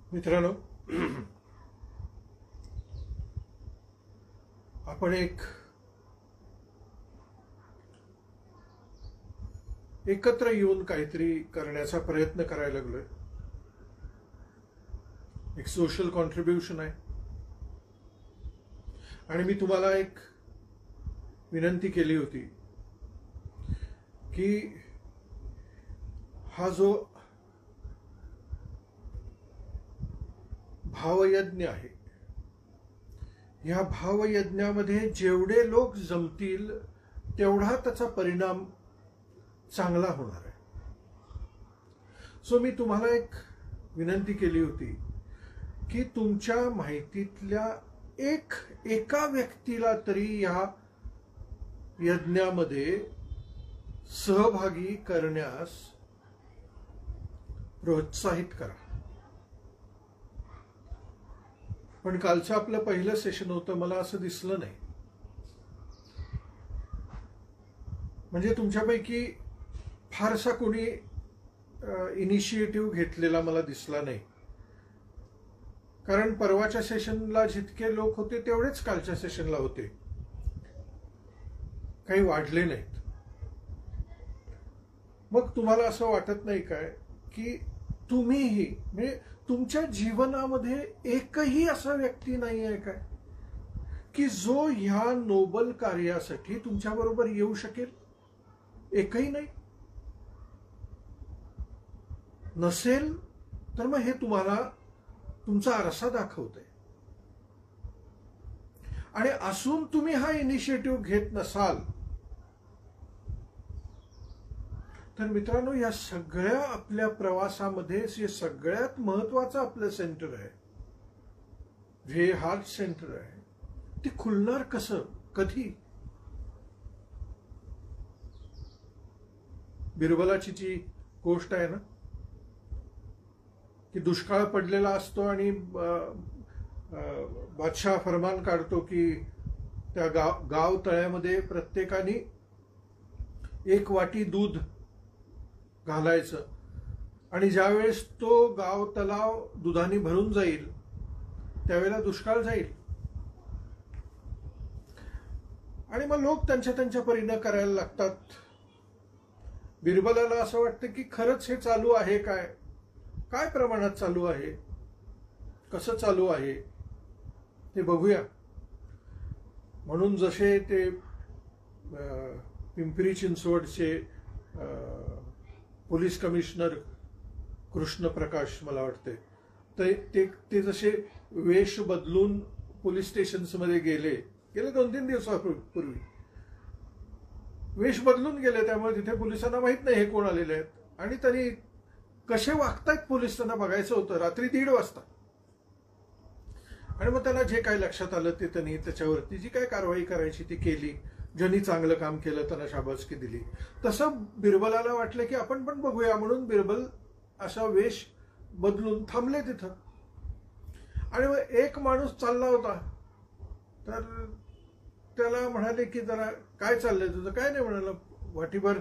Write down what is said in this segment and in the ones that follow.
मित्रांनो, आपण एकत्र येऊन काहीतरी करण्याचा प्रयत्न करायला लागलोय. एक सोशल कॉन्ट्रीब्युशन आहे आणि मी तुम्हाला एक विनंती केली होती की हा जो भावयज्ञ आहे, या भावयज्ञामध्ये जेवढे लोक जमतील तेवढा त्याचा परिणाम चांगला होणार आहे. सो मी तुम्हाला एक विनंती केली होती की तुमच्या माहितीतल्या एका व्यक्तीला तरी या यज्ञामध्ये सहभागी करण्यास प्रोत्साहित करा. पण कालचं आपलं पहिलं सेशन होतं, मला असं दिसलं नाही. म्हणजे तुमच्यापैकी फारसा कोणी इनिशिएटिव्ह घेतलेला मला दिसला नाही. कारण परवाच्या सेशनला जितके लोक होते तेवढेच कालच्या सेशनला होते, काही वाढले नाहीत. मग तुम्हाला असं वाटत नाही काय की तुम्हीही, म्हणजे तुमच्या जीवनामध्ये एकही असा व्यक्ती नाही आहे काय की जो ह्या नोबल कार्यासाठी तुमच्याबरोबर येऊ शकेल? एकही नाही. नसेल तर मग हे तुम्हाला तुमचा आरसा दाखवतंय. आणि असून तुम्ही हा इनिशिएटिव्ह घेत नसाल तर मित्रांनो, या सगळ्या आपल्या प्रवासामध्ये हे सगळ्यात महत्वाचं आपलं सेंटर आहे, जे हार्ट सेंटर आहे, ते खुलणार कसं, कधी? बिरबलाची जी गोष्ट आहे ना, की दुष्काळ पडलेला असतो आणि बादशाह फरमान काढतो की त्या गाव तळ्यामध्ये प्रत्येकाने एक वाटी दूध घालायचं, आणि ज्यावेळेस तो गाव तलाव दुधाने भरून जाईल त्यावेळेला दुष्काळ जाईल. आणि मग लोक त्यांच्या परीनं करायला लागतात. बिरबलाला असं वाटतं की खरंच हे चालू आहे काय प्रमाणात चालू आहे, कसं चालू आहे ते बघूया. म्हणून जसे ते पिंपरी चिंचवडचे पोलीस कमिशनर कृष्ण प्रकाश, मला वाटते, ते जसे वेश बदलून पोलीस स्टेशन्समध्ये गेले 2-3 दिवसापूर्वी वेश बदलून गेले, त्यामुळे तिथे पोलिसांना माहित नाही हे कोण आलेले आहेत, आणि त्यांनी कसे वागतायत पोलीस त्यांना बघायचं होतं. रात्री 1:30 वाजता. आणि मग त्यांना जे काही लक्षात आलं ते त्यांनी त्याच्यावरती जी काही कारवाई करायची ती केली. ज्यांनी चांगलं काम केलं त्यांना शाबासकी दिली. तसं बिरबलाला वाटलं की आपण पण बघूया, म्हणून बिरबल असा वेश बदलून थांबले तिथं. आणि मग एक माणूस चालला होता, तर त्याला म्हणाले की जरा काय चाललंय तुझं? काय नाही म्हणाला, वाटीभर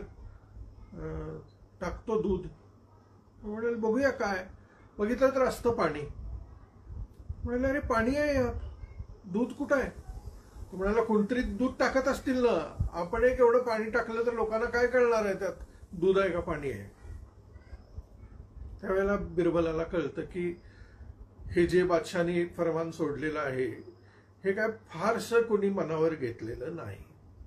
टाकतो दूध. म्हणाले बघूया काय. बघितलं तर असतं पाणी. म्हणाले अरे पाणी आहे यात, दूध कुठं आहे? तो म्हणाला कोणतरी दूध टाकत असतील ना, आपण एक एवढं पाणी टाकलं तर लोकांना काय कळणार आहे त्यात दूध आहे का पाणी आहे? त्यावेळेला बिरबलाला कळतं की हे जे बादशाहाने फरमान सोडलेलं आहे हे काय फारसं कोणी मनावर घेतलेलं नाही.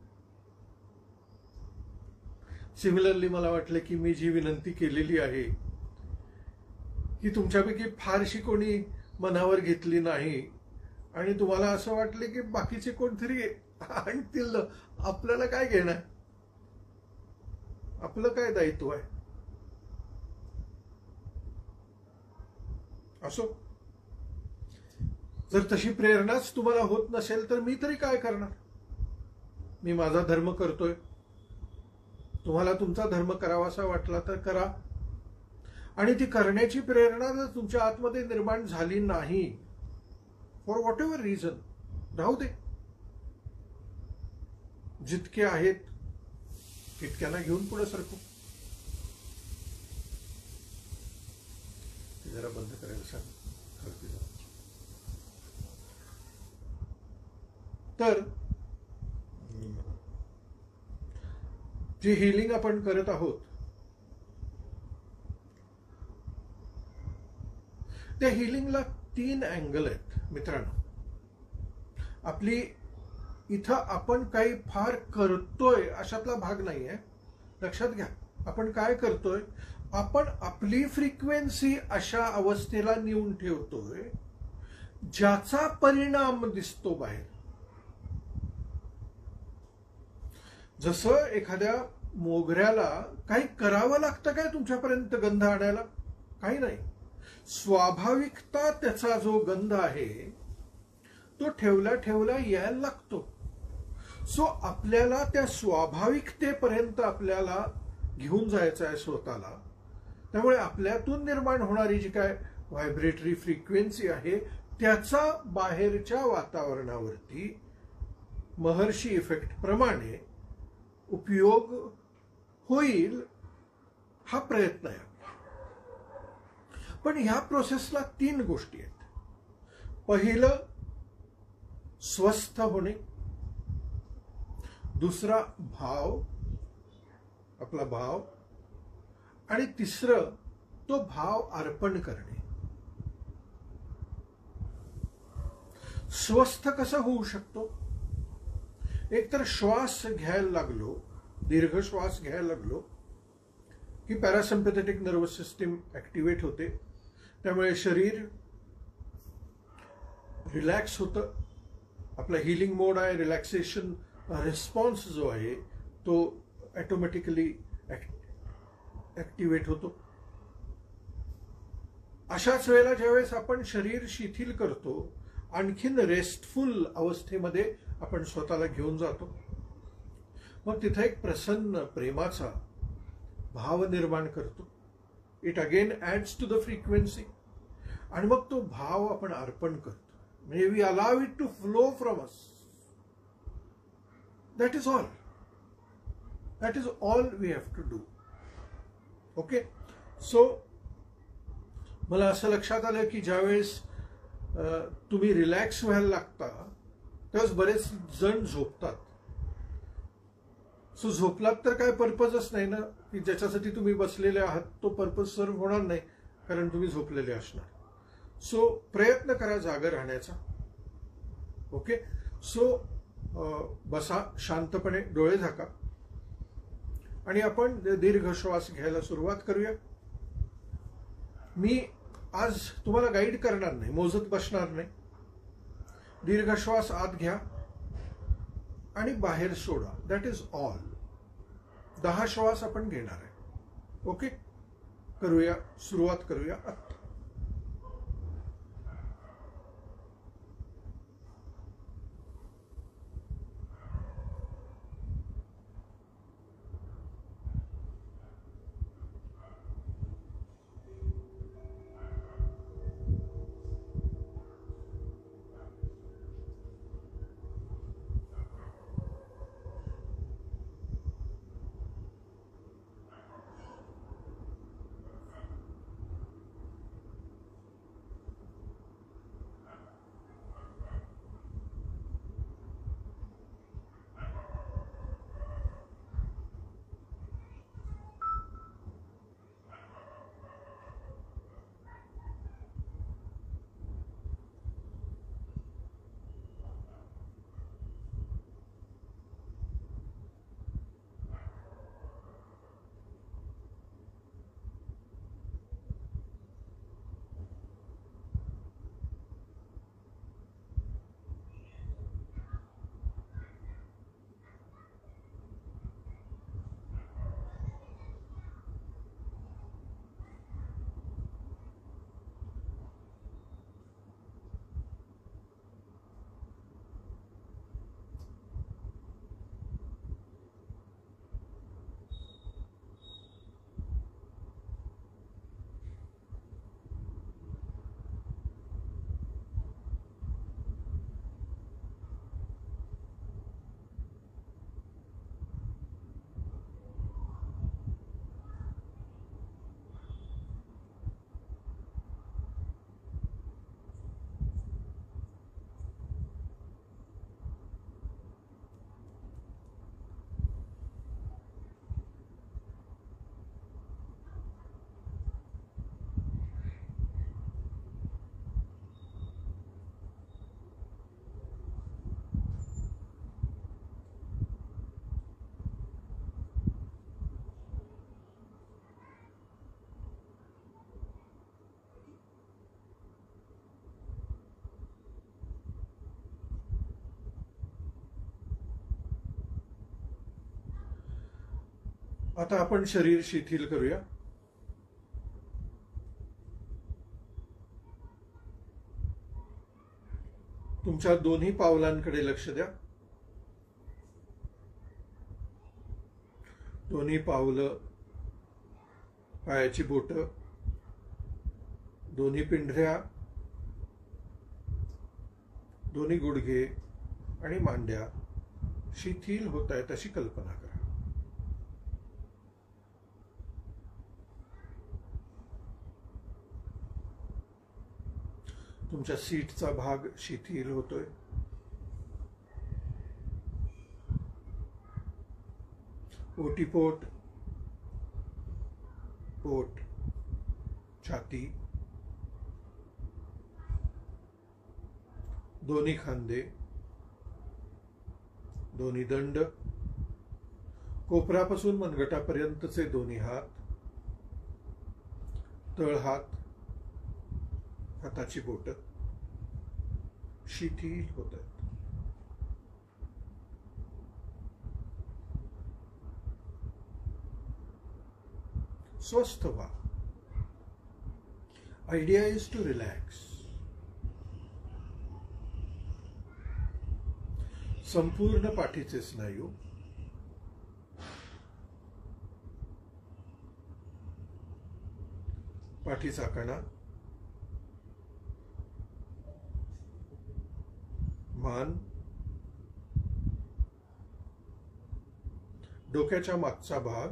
सिमिलरली मला वाटलं की मी जी विनंती केलेली आहे की तुमच्यापैकी फारशी कोणी मनावर घेतली नाही, आणि तुम्हाला असं वाटले की बाकीचे कोणतरी आणतील, आपल्याला काय घेणं, आपलं काय दायित्व आहे. असो, जर तशी प्रेरणाच तुम्हाला होत नसेल तर मी तरी काय करणार. मी माझा धर्म करतोय, तुम्हाला तुमचा धर्म करावासा वाटला तर करा. आणि ती करण्याची प्रेरणा जर तुमच्या आतमध्ये निर्माण झाली नाही, फॉर व्हॉट एव्हर रिझन, राहू दे. जितके आहेत तितक्यांना घेऊन पुढे सरकू. जरा बंद करायला सांग. अगदी. तर जी हिलिंग आपण करत आहोत त्या हिलिंगला 3 अँगल आहेत मित्रांनो. आपली इथं आपण काही फार करतोय अशातला भाग नाहीये. लक्षात घ्या, आपण काय करतोय, आपण आपली फ्रिक्वेन्सी अशा अवस्थेला नेऊन ठेवतोय ज्याचा परिणाम दिसतो बाहेर. जसं एखाद्या मोगऱ्याला काही करावं लागतं काय तुमच्यापर्यंत गंध आणायला? काही नाही. स्वाभाविकता त्याचा जो गंध आहे तो ठेवल्या ठेवल्या यायला लागतो. सो आपल्याला त्या स्वाभाविकतेपर्यंत आपल्याला घेऊन जायचं आहे स्वतःला. त्यामुळे आपल्यातून निर्माण होणारी जी काय व्हायब्रेटरी फ्रिक्वेन्सी आहे त्याचा बाहेरच्या वातावरणावरती महर्षी इफेक्ट प्रमाणे उपयोग होईल हा प्रयत्न आहे. पण ह्या प्रोसेसला 3 गोष्टी आहेत. पहिलं स्वस्थ होणे, दुसरा भाव, आपला भाव, आणि तिसरं तो भाव अर्पण करणे. स्वस्थ कसं होऊ शकतो? एकतर श्वास घ्यायला लागलो, दीर्घ श्वास घ्यायला लागलो की पॅरासिम्पॅथेटिक नर्वस सिस्टीम ऍक्टिव्हेट होते. त्यामुळे शरीर रिलॅक्स होतं. आपला हिलिंग मोड आहे, रिलॅक्सेशन रिस्पॉन्स जो आहे तो ऑटोमॅटिकली ऍक्टिव्हेट होतो. अशाच वेळेला ज्यावेळेस आपण शरीर शिथिल करतो, आणखीन रेस्टफुल अवस्थेमध्ये आपण स्वतःला घेऊन जातो. मग तिथे एक प्रसन्न प्रेमाचा भाव निर्माण करतो. It again adds to the frequency. आणि मग तो भाव आपण अर्पण करतो. म्हणजे we allow it to flow from us. That is all. That is all we have to do. Okay. So मला असं लक्षात आलं की ज्यावेळेस तुम्ही रिलॅक्स व्हायला लागता त्यावेळेस बरेच जण झोपतात. सो झोपलात तर काय पर्पजच नाही ना, की ज्याच्यासाठी तुम्ही बसलेले आहात तो पर्पज सर्व होणार नाही, कारण तुम्ही झोपलेले असणार. सो प्रयत्न करा जागे राहण्याचा. ओके. सो बसा शांतपणे, डोळे झाका आणि आपण दीर्घ श्वास घ्यायला सुरुवात करूया. मी आज तुम्हाला गाईड करणार नाही, मोजत बसणार नाही. दीर्घ श्वास आत घ्या आणि बाहेर सोडा. That is all. 10 श्वास आपण घेणार आहे. ओके. करूया, सुरुवात करूया आत्ता. आता आपण शरीर शिथिल करूया. तुमच्या दोन्ही पावलांकडे लक्ष द्या. दोन्ही पावलं, पायाची बोट, दोन्ही पिंढऱ्या, दोन्ही गुडघे आणि मांड्या शिथिल होत आहेत अशी कल्पना करा. तुमच्या सीटचा भाग शिथिल होतोय. ओटीपोट, पोट, छाती, दोन्ही खांदे, दोन्ही दंड, कोपरापासून मनगटापर्यंतचे दोन्ही हात, तळहात, हाताची बोट शिथिल होत आहेत. स्वस्थ व्हा. Idea is to relax. संपूर्ण पाठीचे स्नायू, पाठीचा कणा, मान, डोक्याच्या मागचा भाग,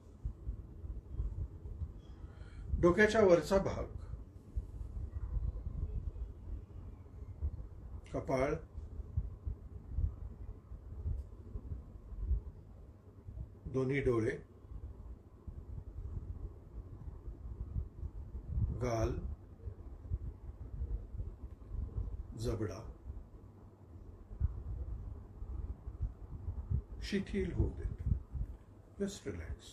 डोक्याच्या वरचा भाग, कपाळ, दोन्ही डोळे, गाल, जबडा शिथिल होऊ देत. Just relax.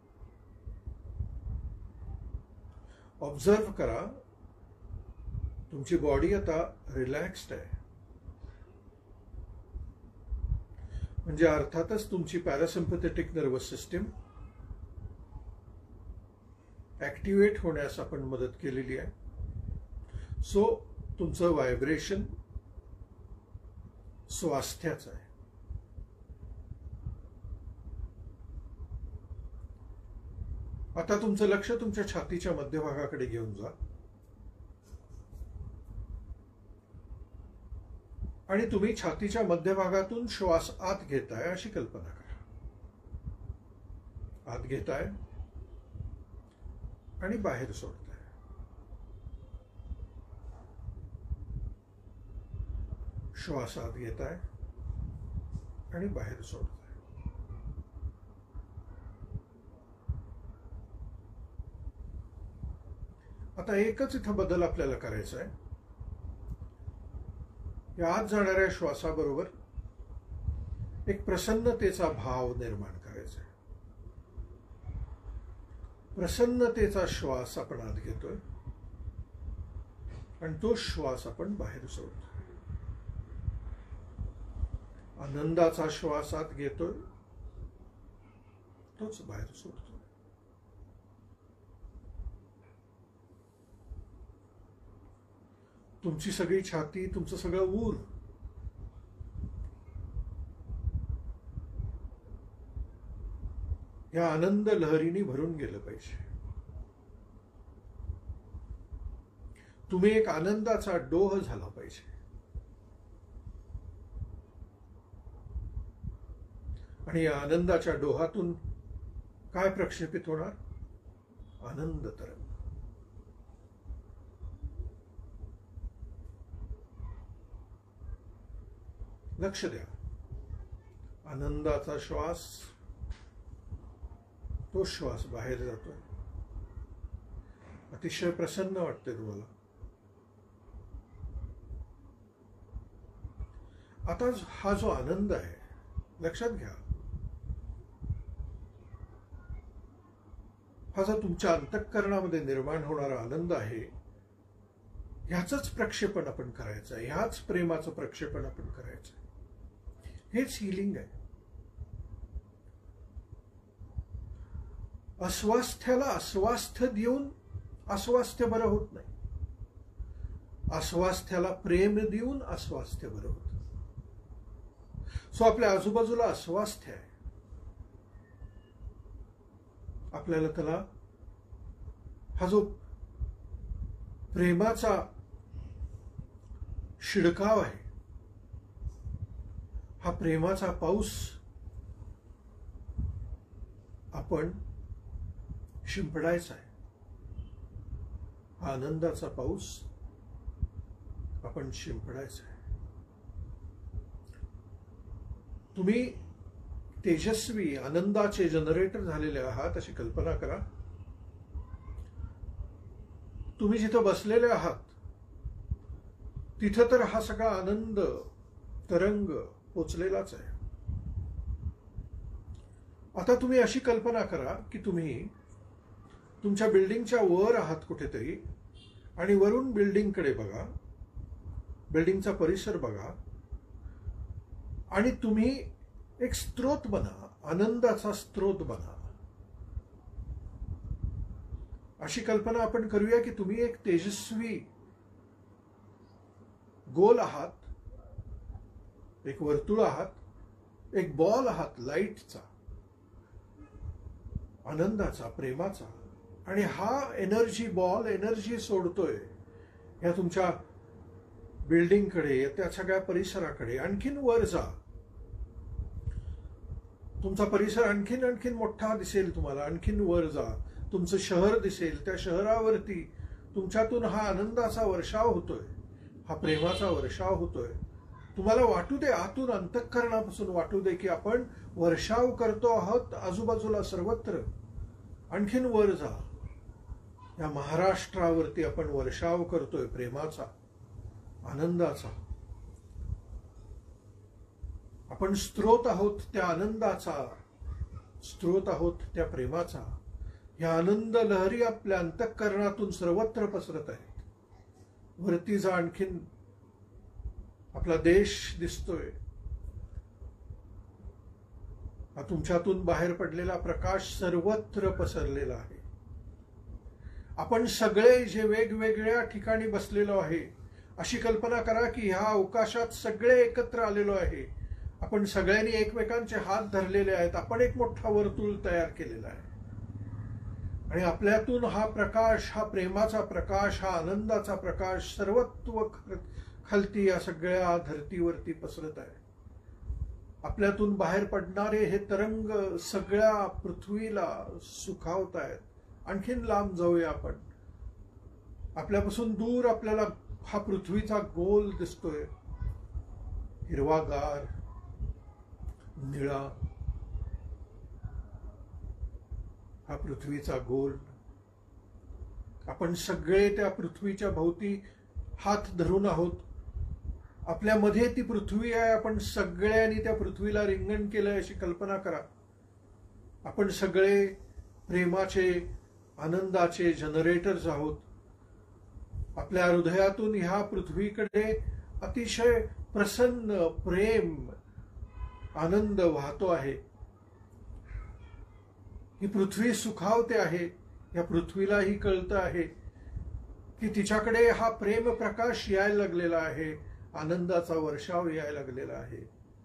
ऑब्झर्व करा, तुमची बॉडी आता रिलॅक्स्ड आहे. म्हणजे अर्थातच तुमची पॅरासिम्पॅथेटिक नर्वस सिस्टीम ऍक्टिव्हेट होण्यास आपण मदत केलेली आहे. सो तुमचं व्हायब्रेशन स्वास्थ्याचं आहे. आता तुमचं लक्ष तुमच्या छातीच्या मध्यभागाकडे घेऊन जा आणि तुम्ही छातीच्या मध्यभागातून श्वास आत घेताय अशी कल्पना करा. आत घेताय आणि बाहेर सोडताय. श्वास आत घेताय आणि बाहेर सोडताय. आता एकच इथं बदल आपल्याला करायचा आहे. या आत जाणाऱ्या श्वासाबरोबर एक प्रसन्नतेचा भाव निर्माण करायचा आहे. प्रसन्नतेचा श्वास आपण आत घेतोय आणि तो श्वास आपण बाहेर सोडतोय. आनंदाचा श्वास आत घेतोय, तोच बाहेर सोडतोय. तुमची सगळी छाती, तुमचं सगळं ऊर या आनंद लहरीने भरून गेलं पाहिजे. तुम्ही एक आनंदाचा डोह झाला पाहिजे. आणि या आनंदाच्या डोहातून काय प्रक्षेपित होणार? आनंद तरंग. लक्ष द्या. आनंदाचा श्वास, तो श्वास बाहेर जातोय. अतिशय प्रसन्न वाटते तुम्हाला. आता हा जो आनंद आहे, लक्षात घ्या, हा जो तुमच्या अंतःकरणामध्ये निर्माण होणारा आनंद आहे, ह्याचंच प्रक्षेपण आपण करायचं आहे. ह्याच प्रेमाचं प्रक्षेपण आपण करायचं आहे. हेच हिलिंग आहे. अस्वास्थ्याला अस्वास्थ्य देऊन अस्वास्थ्य बरं होत नाही. अस्वास्थ्याला प्रेम देऊन अस्वास्थ्य बरं होतं. सो आपल्या आजूबाजूला अस्वास्थ्य आहे, आपल्याला त्याला हा जो प्रेमाचा शिडकाव आहे, हा प्रेमाचा पाऊस आपण शिंपडायचा आहे. हा आनंदाचा पाऊस आपण शिंपडायचा आहे. तुम्ही तेजस्वी आनंदाचे जनरेटर झालेले आहात अशी कल्पना करा. तुम्ही जिथं बसलेले आहात तिथं तर हा सगळा आनंद तरंग पोचलेलाच आहे. आता तुम्ही अशी कल्पना करा की तुम्ही तुमच्या बिल्डिंगच्या वर आहात कुठेतरी आणि वरून बिल्डिंगकडे बघा, बिल्डिंगचा परिसर बघा आणि तुम्ही एक स्रोत बना, आनंदाचा स्रोत बना. अशी कल्पना आपण करूया की तुम्ही एक तेजस्वी गोल आहात, एक वर्तुळ आहात, एक बॉल आहात लाईटचा, आनंदाचा, प्रेमाचा. आणि हा एनर्जी बॉल एनर्जी सोडतोय या तुमच्या बिल्डिंगकडे, त्या सगळ्या परिसराकडे. आणखीन वर जा, तुमचा परिसर आणखीन आणखीन मोठा दिसेल तुम्हाला. आणखीन वर जा, तुमचं शहर दिसेल. त्या शहरावरती तुमच्यातून हा आनंदाचा वर्षाव होतोय, हा प्रेमाचा वर्षाव होतोय. तुम्हाला वाटू दे, आतून अंतःकरणापासून वाटू दे की आपण वर्षाव करतो आहोत आजूबाजूला सर्वत्र. आणखीन वर जा, या महाराष्ट्रावरती आपण वर्षाव करतोय प्रेमाचा, आनंदाचा. आपण स्रोत आहोत त्या आनंदाचा, स्रोत आहोत त्या प्रेमाचा. या आनंद लहरी आपल्या अंतःकरणातून सर्वत्र पसरत आहेत. वरती जा, आणखीन आपला देश दिसतोय. हा तुमच्यातून बाहेर पडलेला प्रकाश सर्वत्र पसरलेला आहे. आपण सगळे जे वेगवेगळ्या ठिकाणी बसलेलो आहे, अशी कल्पना करा की ह्या अवकाशात सगळे एकत्र आलेलो आहे. आपण सगळ्यांनी एकमेकांचे हात धरलेले आहेत. आपण एक मोठा वर्तुळ तयार केलेला आहे आणि आपल्यातून हा प्रकाश, हा प्रेमाचा प्रकाश, हा आनंदाचा प्रकाश सर्वत्व खालती या सगळ्या धरतीवरती पसरत आहे. आपल्यातून बाहेर पडणारे हे तरंग सगळ्या पृथ्वीला सुखावत आहेत. आणखीन लांब जाऊया आपण. आपल्यापासून दूर आपल्याला हा पृथ्वीचा गोल दिसतोय, हिरवागार, निळा. हा पृथ्वीचा गोल. आपण सगळे त्या पृथ्वीच्या भोवती हात धरून आहोत. आपल्यामध्ये ती पृथ्वी आहे. आपण सगळ्यांनी त्या पृथ्वीला रिंगण केलंय अशी कल्पना करा. आपण सगळे प्रेमाचे, आनंदाचे जनरेटर्स आहोत. आपल्या हृदयातून ह्या पृथ्वीकडे अतिशय प्रसन्न प्रेम, आनंद वाहतो आहे. ही पृथ्वी सुखावते आहे. या पृथ्वीलाही कळतं आहे की तिच्याकडे हा प्रेम प्रकाश यायला लागलेला आहे, आनंदाचा वर्षाव यायला लागलेला आहे.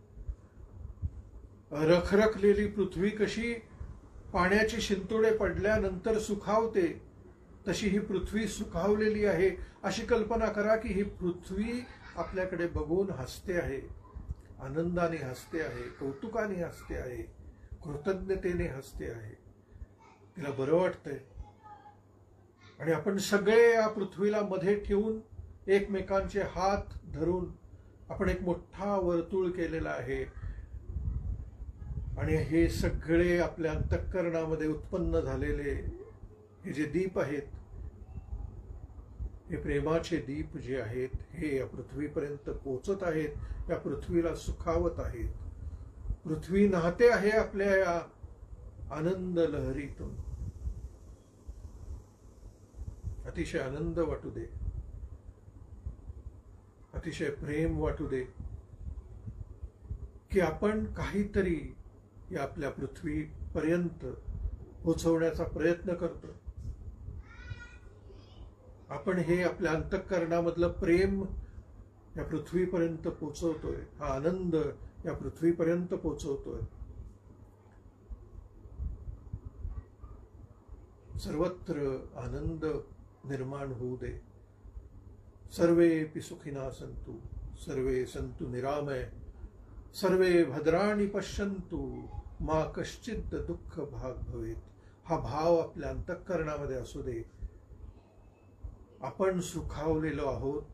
रखरखलेली पृथ्वी कशी पाण्याची शिंतोडे पडल्यानंतर सुखावते, तशी ही पृथ्वी सुखावलेली आहे. अशी कल्पना करा की ही पृथ्वी आपल्याकडे बघून हसते आहे, आनंदाने हसते आहे, कौतुकाने हसते आहे, कृतज्ञतेने हसते आहे. तिला बरं वाटतंय. आणि आपण सगळे या पृथ्वीला मध्ये ठेवून एकमेकांचे हात धरून आपण एक मोठा वर्तुळ केलेला आहे. आणि हे सगळे आपल्या अंतःकरणामध्ये उत्पन्न झालेले हे जे दीप आहेत, हे प्रेमाचे दीप जे आहेत, हे या पृथ्वीपर्यंत पोचत आहेत, या पृथ्वीला सुखावत आहेत. पृथ्वी नाहते आहे आपल्या या आनंद लहरीतून. अतिशय आनंद वाटू दे, अतिशय प्रेम वाटू दे की आपण काहीतरी या आपल्या पृथ्वीपर्यंत पोचवण्याचा प्रयत्न करतो. आपण हे आपल्या अंतःकरणामधलं प्रेम या पृथ्वीपर्यंत पोचवतोय, हा आनंद या पृथ्वीपर्यंत पोचवतोय. सर्वत्र आनंद निर्माण होऊ दे. सर्वेपि सुखिनः सन्तु, सर्वे सन्तु निरामय, सर्वे भद्राणि पश्यन्तु, मा कश्चित् दुःख भाग भवेत. हा भाव आपल्या अंतःकरणामध्ये असू दे. आपण सुखावलेलो आहोत,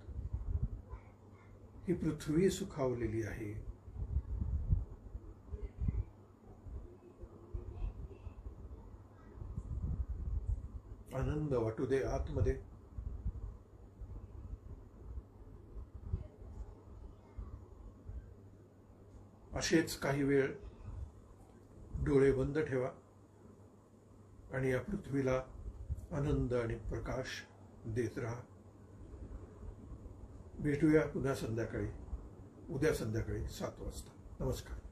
ही पृथ्वी सुखावलेली आहे. आनंद वाटू दे आतमध्ये. असेच काही वेळ डोळे बंद ठेवा आणि या पृथ्वीला आनंद आणि प्रकाश देत राहा. भेटूया पुन्हा संध्याकाळी, उद्या संध्याकाळी 7 वाजता. नमस्कार.